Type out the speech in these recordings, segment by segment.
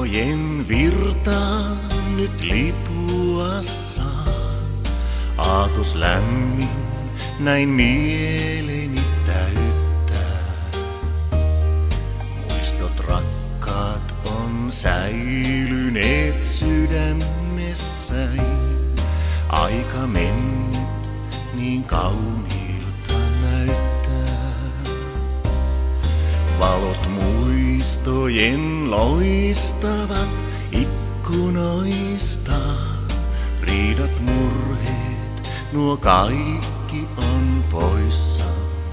muistojen virtaan nyt lipua saa. Aatos lämmin näin mieleni täyttää. Muistot rakkaat on säilyneet sydämessäin. Aika mennyt niin kauniilta näyttää. Valot muistojen loistavat ikkunoista. Riidat, murheet, nuo kaikki on poissa.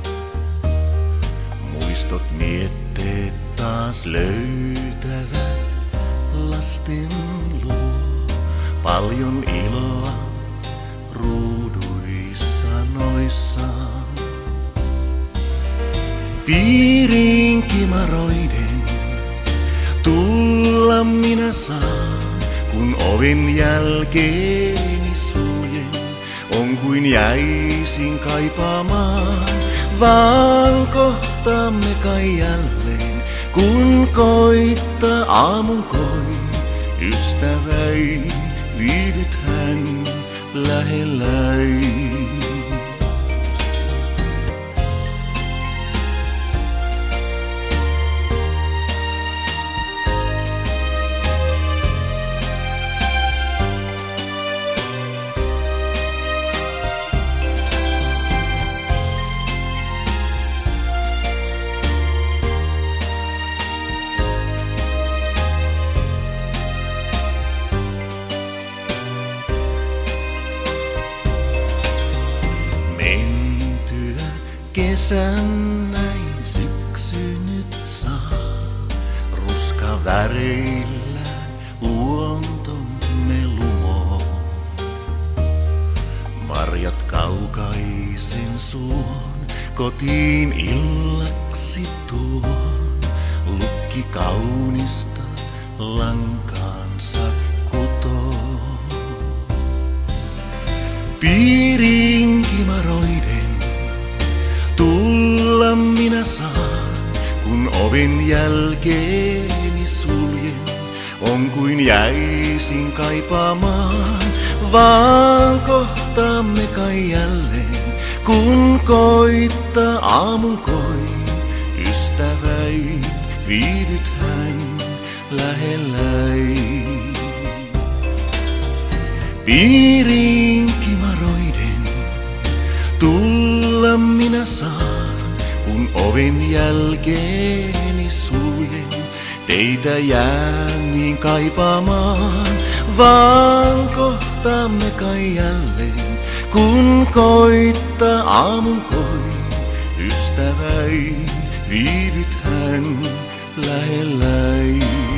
Muistot, mietteet taas löytävät lasten luo. Paljon iloa ruuduissa noissa. Piiriin kimaroiden tulla minä saan, kun oven jälkeeni suljen. On kuin jäisin kaipaamaan, vaan kohtaamme kai jälleen, kun koittaa aamun koi. Ystäväin, viivyt hän lähelläin. Mentyä kesän näin syksy nyt saa. Ruska väreillään luontomme lumoo. Marjat kaukaisen suon kotiin illaksi tuon. Lukki kaunista lankaansa kutoo. Piiriin kimaroiden tulla minä saan, kun oven jälkeeni suljen. On kuin jäisin kaipaamaan, vaan kohtaamme kai jälleen, kun koittaa aamun koi. Ystäväin, viivyt hän lähelläin. Piiriin kimaroiden tulla minä saan, kun oven jälkeeni suljen. Teitä jään niin kaipaamaan, vaan kohtaamme kai jälleen, kun koittaa aamun koi. Ystäväin, viivyt hän lähelläin.